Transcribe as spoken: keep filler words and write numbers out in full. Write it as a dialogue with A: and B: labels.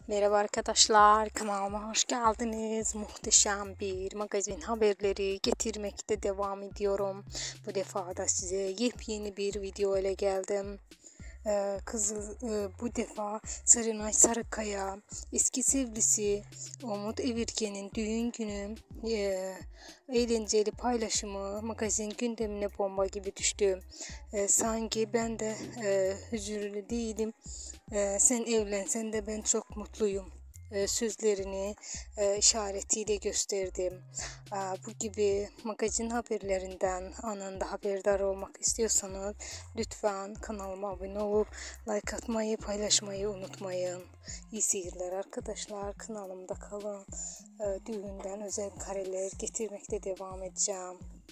A: Merhaba arkadaşlar, kanalıma hoş geldiniz. Muhteşem bir magazin haberleri getirmekte devam ediyorum. Bu defa da size yepyeni bir video ile geldim. Ee, kızı e, bu defa Serenay Sarıkaya eski sevgilisi Umut Evirgen'in düğün günü e, eğlenceli paylaşımı magazin gündemine bomba gibi düştü. E, sanki ben de e, huzurlu değilim. E, sen evlensen de ben çok mutluyum e, sözlerini e, işaretiyle gösterdim. E, bu gibi magazin haberlerinden anında haberdar olmak istiyorsanız lütfen kanalıma abone olup like atmayı, paylaşmayı unutmayın. İyi seyirler arkadaşlar. Kanalımda kalın. E, düğünden özel kareler getirmekte devam edeceğim.